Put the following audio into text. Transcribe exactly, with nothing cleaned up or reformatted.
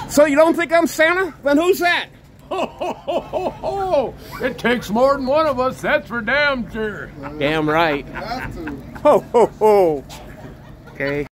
So you don't think I'm Santa? Then who's that? Ho, ho, ho, ho, ho. It takes more than one of us, that's for damn sure. Damn right. Ho, ho, ho. Okay.